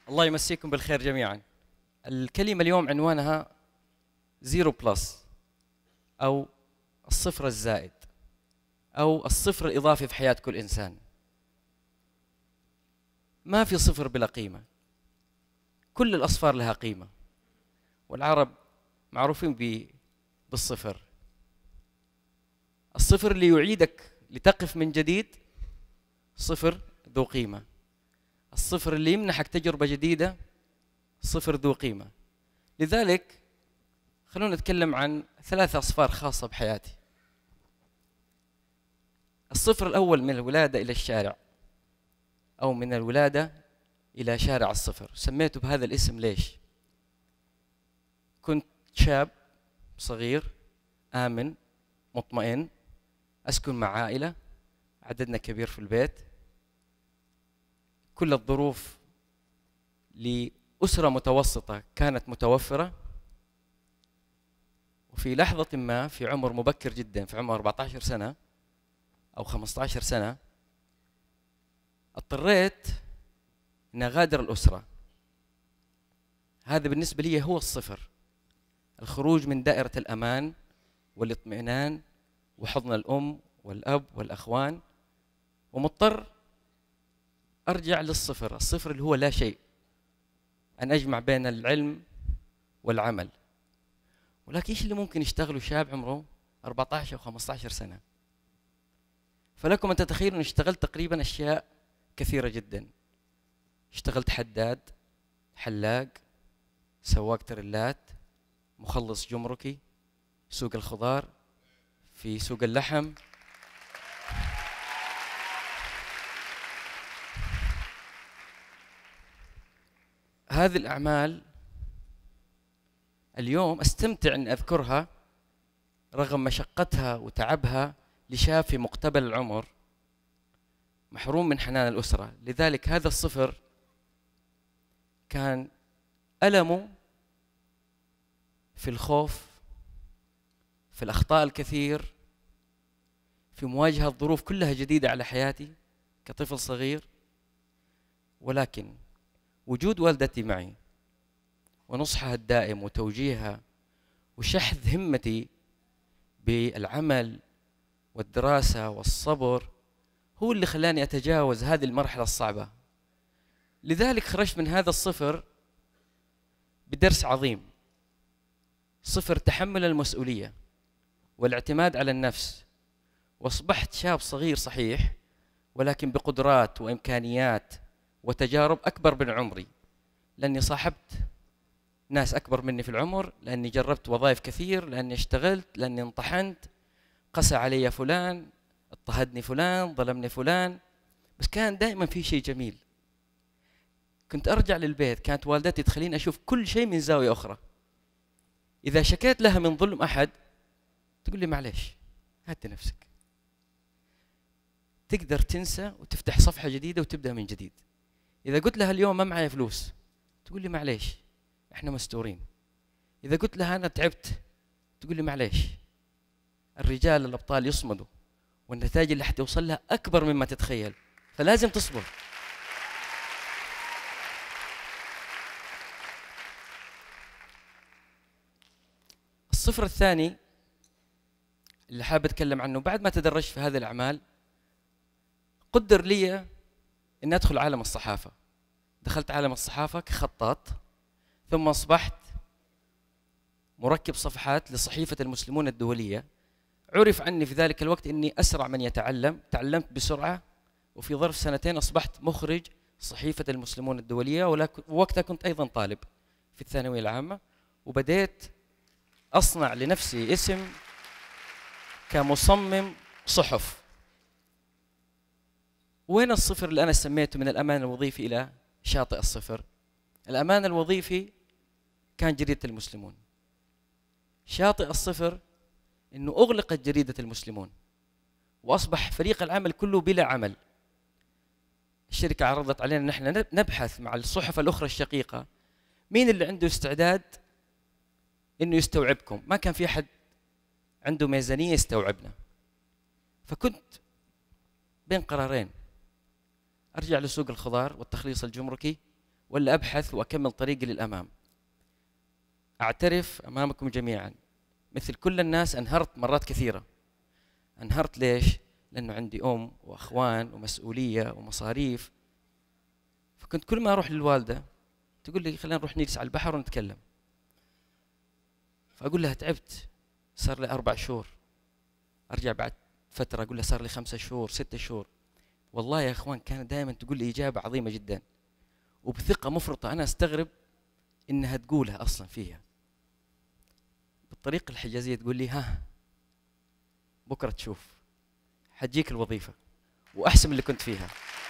الله يمسيكم بالخير جميعا. الكلمة اليوم عنوانها زيرو بلس، أو الصفر الزائد، أو الصفر الإضافي في حياة كل إنسان. ما في صفر بلا قيمة، كل الأصفار لها قيمة، والعرب معروفين بالصفر. الصفر اللي يعيدك لتقف من جديد صفر ذو قيمة، الصفر اللي يمنحك تجربة جديدة صفر ذو قيمة. لذلك خلونا نتكلم عن 3 أصفار خاصة بحياتي. الصفر الأول من الولادة إلى الشارع، أو من الولادة إلى شارع الصفر. سميته بهذا الاسم ليش؟ كنت شاب صغير آمن مطمئن، أسكن مع عائلة، عددنا كبير في البيت، كل الظروف لأسرة متوسطة كانت متوفرة. وفي لحظة ما في عمر مبكر جدا، في عمر 14 سنة أو 15 سنة، اضطريت أن أغادر الأسرة. هذا بالنسبة لي هو الصفر، الخروج من دائرة الأمان والاطمئنان وحضن الأم والأب والأخوان، ومضطر أرجع للصفر، الصفر اللي هو لا شيء، أن أجمع بين العلم والعمل. ولكن إيش اللي ممكن يشتغله شاب عمره 14 أو 15 سنة؟ فلكم أن تتخيلوا أن اشتغلت تقريبا أشياء كثيرة جدا. اشتغلت حداد، حلاق، سواق تريلات، مخلص جمركي، سوق الخضار، في سوق اللحم. هذه الأعمال اليوم أستمتع أن أذكرها رغم مشقتها وتعبها لشاب في مقتبل العمر محروم من حنان الأسرة. لذلك هذا الصفر كان ألمه في الخوف، في الأخطاء الكثير، في مواجهة ظروف كلها جديدة على حياتي كطفل صغير. ولكن وجود والدتي معي ونصحها الدائم وتوجيهها وشحذ همتي بالعمل والدراسة والصبر هو اللي خلاني أتجاوز هذه المرحلة الصعبة. لذلك خرجت من هذا الصفر بدرس عظيم، صفر تحمل المسؤولية والاعتماد على النفس، واصبحت شاب صغير صحيح، ولكن بقدرات وإمكانيات وتجارب أكبر من عمري، لأني صاحبت ناس أكبر مني في العمر، لأني جربت وظائف كثير، لأني اشتغلت، لأني انطحنت، قسى علي فلان، اضطهدني فلان، ظلمني فلان، بس كان دائما في شيء جميل. كنت أرجع للبيت، كانت والدتي تخليني أشوف كل شيء من زاوية أخرى. إذا شكيت لها من ظلم أحد تقول لي معليش هدي نفسك، تقدر تنسى وتفتح صفحة جديدة وتبدأ من جديد. إذا قلت لها اليوم ما معي فلوس تقول لي معليش إحنا مستورين. إذا قلت لها أنا تعبت تقول لي معليش. الرجال الأبطال يصمدوا، والنتائج اللي حتوصل لها أكبر مما تتخيل، فلازم تصبر. الصفر الثاني اللي حابب أتكلم عنه، بعد ما تدرجت في هذه الأعمال قدر لي أن أدخل عالم الصحافة. دخلت عالم الصحافة كخطاط، ثم أصبحت مركب صفحات لصحيفة المسلمون الدولية. عرف عني في ذلك الوقت أني أسرع من يتعلم، تعلمت بسرعة، وفي ظرف 2 أصبحت مخرج صحيفة المسلمون الدولية. ووقتها كنت أيضا طالب في الثانوية العامة، وبدأت أصنع لنفسي اسم كمصمم صحف. وين الصفر اللي أنا سميته من الأمان الوظيفي إلى شاطئ الصفر؟ الأمان الوظيفي كان جريدة المسلمون. شاطئ الصفر إنه أغلقت جريدة المسلمون وأصبح فريق العمل كله بلا عمل. الشركة عرضت علينا أن نحن نبحث مع الصحف الأخرى الشقيقة مين اللي عنده استعداد إنه يستوعبكم. ما كان في أحد عنده ميزانية يستوعبنا. فكنت بين قرارين، أرجع لسوق الخضار والتخليص الجمركي ولا أبحث وأكمل طريقي للأمام؟ أعترف أمامكم جميعا مثل كل الناس أنهرت مرات كثيرة. أنهرت ليش؟ لأنه عندي أم وأخوان ومسؤولية ومصاريف. فكنت كل ما أروح للوالدة تقول لي خلينا نروح نجلس على البحر ونتكلم. فأقول لها تعبت، صار لي 4 شهور. أرجع بعد فترة أقول لها صار لي 5 شهور 6 شهور. والله يا إخوان كانت دائما تقول لي إجابة عظيمة جدا وبثقة مفرطة أنا أستغرب إنها تقولها أصلا فيها. بالطريقة الحجازية تقول لي ها بكرة تشوف حتجيك الوظيفة وأحسن من اللي كنت فيها.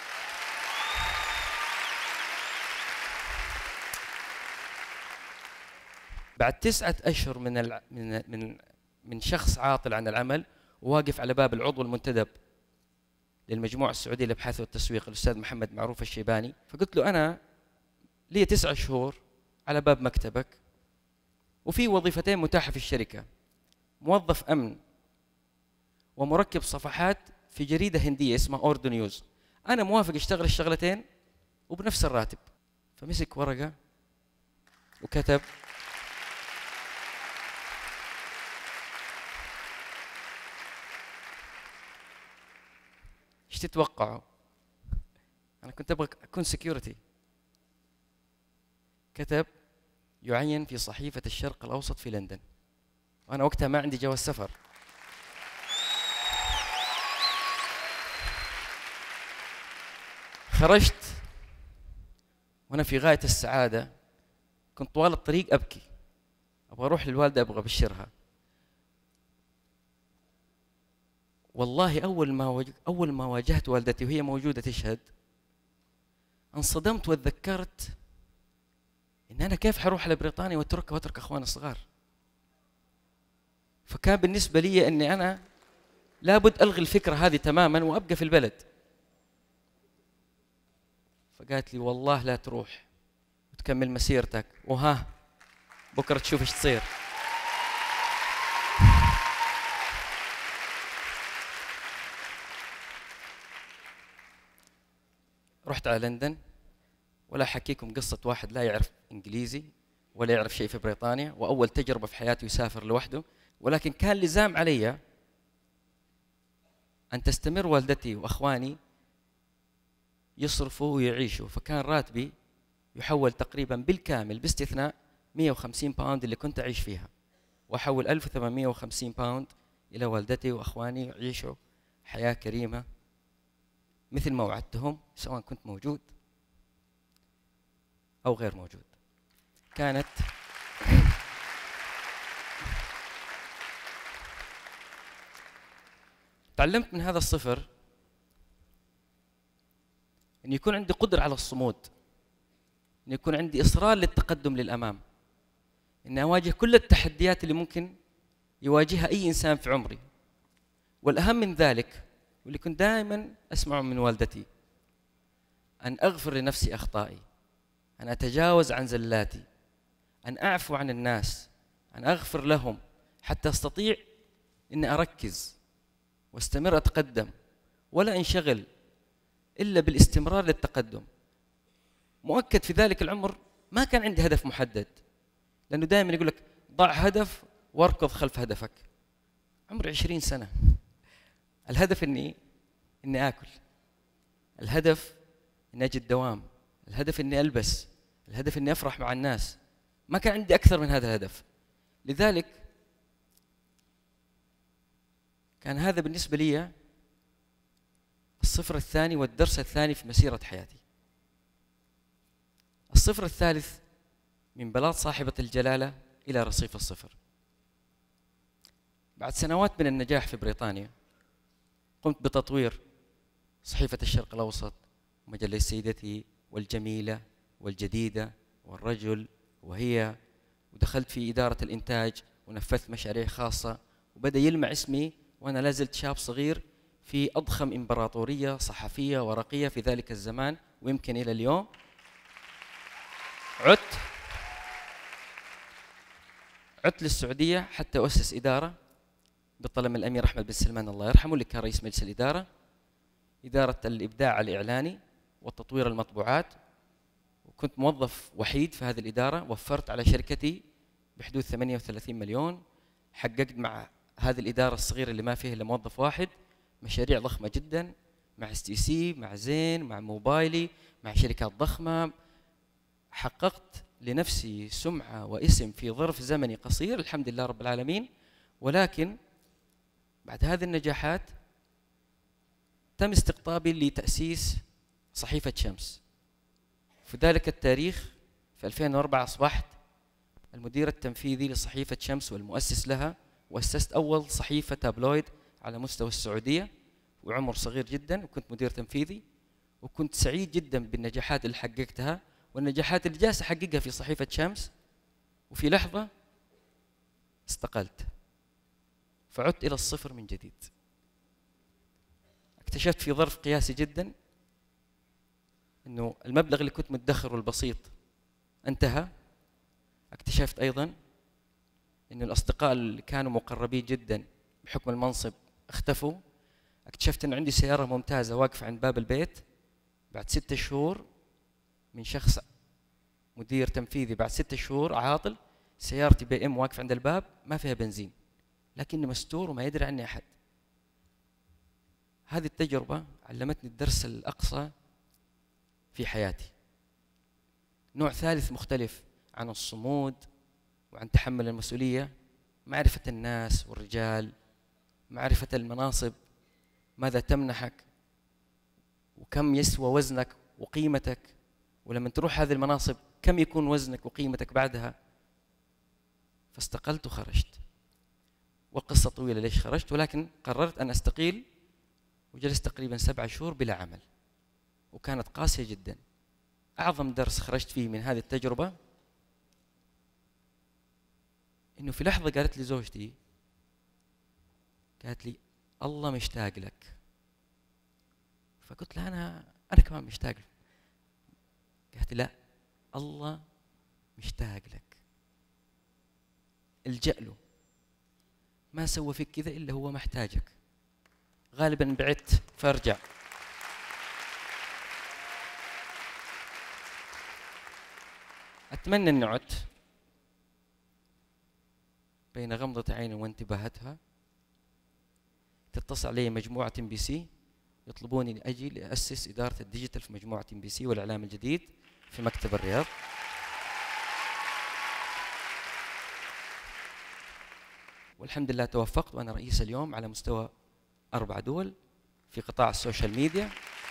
بعد 9 أشهر من شخص عاطل عن العمل وواقف على باب العضو المنتدب للمجموعة السعودية للأبحاث والتسويق الأستاذ محمد معروف الشيباني، فقلت له أنا لي 9 شهور على باب مكتبك وفي وظيفتين متاحة في الشركة، موظف أمن ومركب صفحات في جريدة هندية اسمها أوردو نيوز. أنا موافق أشتغل الشغلتين وبنفس الراتب. فمسك ورقة وكتب ايش تتوقعوا؟ أنا كنت أبغى أكون سكيورتي. كتب يعين في صحيفة الشرق الأوسط في لندن، وأنا وقتها ما عندي جواز سفر. خرجت وأنا في غاية السعادة. كنت طوال الطريق أبكي، أبغى أروح للوالدة أبغى أبشرها. والله أول ما واجهت والدتي وهي موجودة تشهد انصدمت وتذكرت إن أنا كيف حروح على بريطانيا وأترك أخواني الصغار. فكان بالنسبة لي أني أنا لابد ألغي الفكرة هذه تماما وأبقى في البلد. فقالت لي والله لا تروح وتكمل مسيرتك وها بكرة تشوف إيش تصير. رحت على لندن، ولا أحكيكم قصة واحد لا يعرف إنجليزي ولا يعرف شيء في بريطانيا وأول تجربة في حياته يسافر لوحده، ولكن كان لزام علي أن تستمر والدتي وأخواني يصرفوا ويعيشوا. فكان راتبي يحول تقريبا بالكامل باستثناء 150 باوند اللي كنت أعيش فيها، وأحول 1850 باوند إلى والدتي وأخواني يعيشوا حياة كريمة مثل ما وعدتهم سواء كنت موجود أو غير موجود. كانت تعلمت من هذا الصفر أن يكون عندي قدرة على الصمود، أن يكون عندي إصرار للتقدم للأمام، أن أواجه كل التحديات اللي ممكن يواجهها أي إنسان في عمري. والأهم من ذلك واللي كنت دائما أسمعه من والدتي أن أغفر لنفسي أخطائي، أن أتجاوز عن زلاتي، أن أعفو عن الناس، أن أغفر لهم حتى أستطيع أن أركز واستمر أتقدم ولا أنشغل إلا بالاستمرار للتقدم. مؤكد في ذلك العمر ما كان عندي هدف محدد، لأنه دائما يقول لك ضع هدف واركض خلف هدفك. عمري 20 سنة، الهدف إني آكل، الهدف إني أجد دوام، الهدف إني ألبس، الهدف إني أفرح مع الناس. ما كان عندي أكثر من هذا الهدف. لذلك كان هذا بالنسبة لي الصفر الثاني والدرس الثاني في مسيرة حياتي. الصفر الثالث من بلاط صاحبة الجلالة إلى رصيف الصفر. بعد سنوات من النجاح في بريطانيا قمت بتطوير صحيفة الشرق الأوسط ومجلة سيدتي والجميلة والجديدة والرجل وهي، ودخلت في إدارة الإنتاج ونفذت مشاريع خاصة، وبدأ يلمع اسمي وأنا لازلت شاب صغير في أضخم إمبراطورية صحفية ورقية في ذلك الزمان ويمكن إلى اليوم. عدت للسعودية حتى أؤسس إدارة بطلب من الأمير أحمد بن سلمان الله يرحمه اللي كان رئيس مجلس الإدارة، إدارة الإبداع الإعلاني وتطوير المطبوعات. وكنت موظف وحيد في هذه الإدارة. وفرت على شركتي بحدود 38 مليون. حققت مع هذه الإدارة الصغيرة اللي ما فيها إلا موظف واحد مشاريع ضخمة جدا، مع STC، مع زين، مع موبايلي، مع شركات ضخمة. حققت لنفسي سمعة واسم في ظرف زمني قصير، الحمد لله رب العالمين. ولكن بعد هذه النجاحات تم استقطابي لتأسيس صحيفة شمس. في ذلك التاريخ في 2004 أصبحت المدير التنفيذي لصحيفة شمس والمؤسس لها، وأسست أول صحيفة تابلويد على مستوى السعودية، وعمر صغير جدا، وكنت مدير تنفيذي. وكنت سعيد جدا بالنجاحات اللي حققتها والنجاحات اللي جالس أحققها في صحيفة شمس. وفي لحظة استقلت، فعدت إلى الصفر من جديد. اكتشفت في ظرف قياسي جدا أنه المبلغ اللي كنت مدخره البسيط انتهى. اكتشفت أيضا أن الأصدقاء اللي كانوا مقربين جدا بحكم المنصب اختفوا. اكتشفت أن عندي سيارة ممتازة واقفة عند باب البيت بعد 6 شهور من شخص مدير تنفيذي. بعد 6 شهور عاطل، سيارتي BMW واقفة عند الباب ما فيها بنزين، لكنه مستور وما يدري عني أحد. هذه التجربة علمتني الدرس الأقصى في حياتي. نوع ثالث مختلف عن الصمود وعن تحمل المسؤولية، معرفة الناس والرجال، معرفة المناصب ماذا تمنحك وكم يسوى وزنك وقيمتك، ولما تروح هذه المناصب كم يكون وزنك وقيمتك بعدها. فاستقلت وخرجت، وقصة طويلة ليش خرجت، ولكن قررت أن أستقيل. وجلست تقريبا 7 شهور بلا عمل، وكانت قاسية جدا. أعظم درس خرجت فيه من هذه التجربة إنه في لحظة قالت لي زوجتي، قالت لي الله مشتاق لك. فقلت لها أنا كمان مشتاق له. قالت لي لا، الله مشتاق لك، الجأ له، ما سوى فيك كذا إلا هو محتاجك. غالبا بعدت فارجع. أتمنى أني عدت. بين غمضة عين وانتباهتها تتصل علي مجموعة MBC يطلبوني لأجي لأسس إدارة الديجيتال في مجموعة MBC والإعلام الجديد في مكتب الرياض. والحمد لله توفقت، وأنا رئيس اليوم على مستوى 4 دول في قطاع السوشيال ميديا.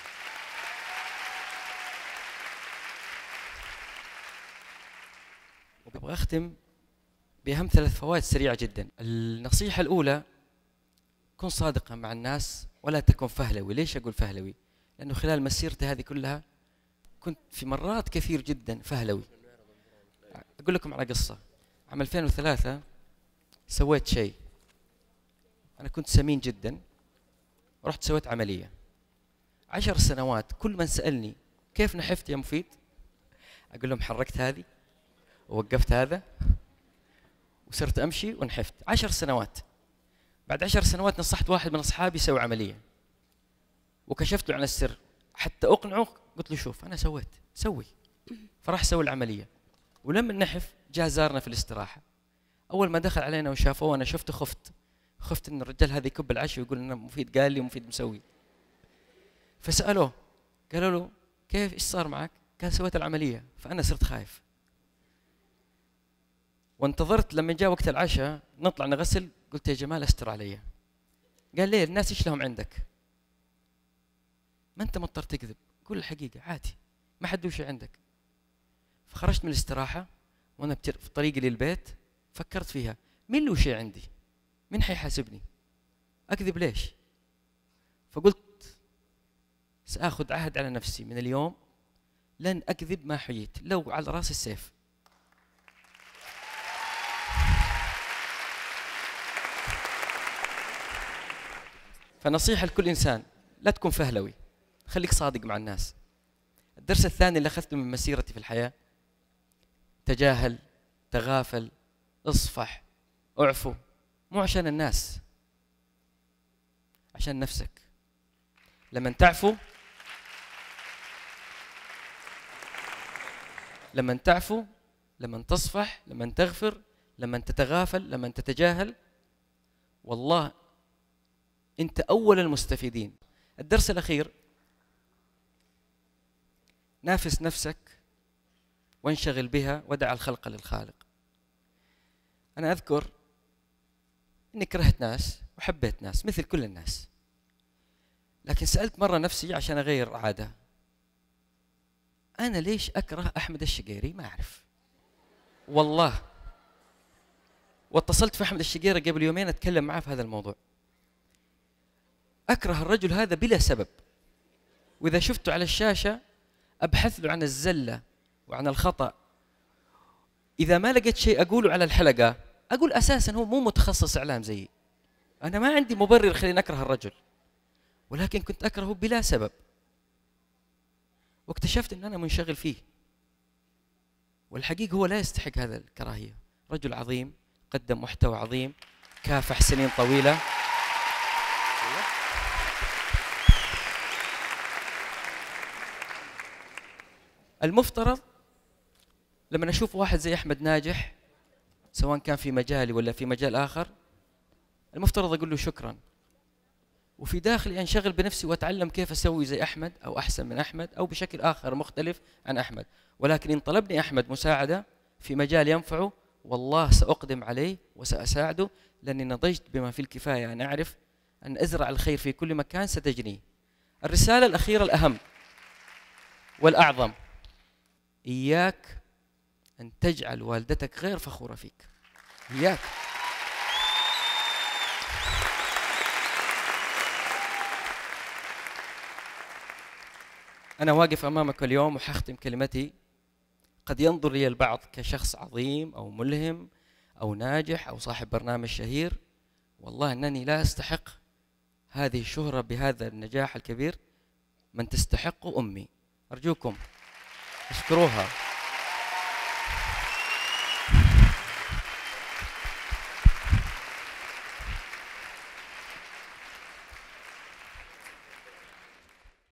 وأبغى أختم بأهم 3 فوائد سريعة جدا. النصيحة الأولى: كن صادقا مع الناس ولا تكن فهلوي. ليش أقول فهلوي؟ لأنه خلال مسيرتي هذه كلها كنت في مرات كثير جدا فهلوي. أقول لكم على قصة. عام 2003 سويت شيء، أنا كنت سمين جدا، رحت سويت عملية. 10 سنوات كل من سألني كيف نحفت يا مفيد، أقول لهم حركت هذه ووقفت هذا وصرت أمشي ونحفت. 10 سنوات. بعد 10 سنوات نصحت واحد من أصحابي يسوي عملية، وكشفت له عن السر حتى أقنعه. قلت له شوف أنا سويت، سوي. فراح سوي العملية، ولما نحف جاء زارنا في الاستراحة. أول ما دخل علينا وشافوه أنا شفته خفت إن الرجال هذا يكب العشاء ويقول إنه مفيد قال لي ومفيد مسوي. فسألوه قالوا له كيف، إيش صار معك؟ قال سويت العملية. فأنا صرت خايف، وانتظرت لما جاء وقت العشاء نطلع نغسل. قلت يا جمال استر علي. قال ليه؟ الناس ايش لهم عندك؟ ما انت مضطر تكذب، قول الحقيقة عادي، ما حد له شيء عندك. فخرجت من الاستراحة وانا في طريقي للبيت فكرت فيها، مين له شيء عندي؟ مين حيحاسبني؟ اكذب ليش؟ فقلت سآخذ عهد على نفسي من اليوم لن اكذب ما حييت، لو على راس السيف. فنصيحة لكل إنسان: لا تكن فهلوي، خليك صادق مع الناس. الدرس الثاني اللي أخذته من مسيرتي في الحياة: تجاهل، تغافل، اصفح، اعفو. مو عشان الناس، عشان نفسك. لما تعفو لما تعفو، لما تصفح، لما تغفر، لما تتغافل، لما تتجاهل، والله أنت أول المستفيدين. الدرس الأخير: نافس نفسك وانشغل بها ودع الخلق للخالق. أنا أذكر إني كرهت ناس وحبيت ناس مثل كل الناس، لكن سألت مرة نفسي عشان أغير عادة: أنا ليش أكره أحمد الشقيري؟ ما أعرف والله. واتصلت في أحمد الشقيري قبل يومين أتكلم معه في هذا الموضوع. أكره الرجل هذا بلا سبب، وإذا شفته على الشاشة أبحث له عن الزلة وعن الخطأ. إذا ما لقيت شيء أقوله على الحلقة أقول أساساً هو مو متخصص إعلام زيي، أنا ما عندي مبرر خليني أكره الرجل، ولكن كنت أكرهه بلا سبب، واكتشفت أن أنا منشغل فيه. والحقيقة هو لا يستحق هذا الكراهية، رجل عظيم قدم محتوى عظيم كافح سنين طويلة. المفترض لما أشوف واحد زي أحمد ناجح سواء كان في مجالي ولا في مجال آخر، المفترض أقول له شكراً، وفي داخلي أنشغل بنفسي وأتعلم كيف أسوي زي أحمد أو أحسن من أحمد أو بشكل آخر مختلف عن أحمد. ولكن إن طلبني أحمد مساعدة في مجال ينفعه والله سأقدم عليه وسأساعده، لأني نضجت بما فيه الكفاية أن أعرف أن أزرع الخير في كل مكان ستجنيه. الرسالة الأخيرة الأهم والأعظم: إياك أن تجعل والدتك غير فخورة فيك. إياك. أنا واقف أمامك اليوم وحختم كلمتي. قد ينظر لي البعض كشخص عظيم أو ملهم أو ناجح أو صاحب برنامج شهير، والله أنني لا أستحق هذه الشهرة بهذا النجاح الكبير. من تستحقه أمي. أرجوكم اشكروها.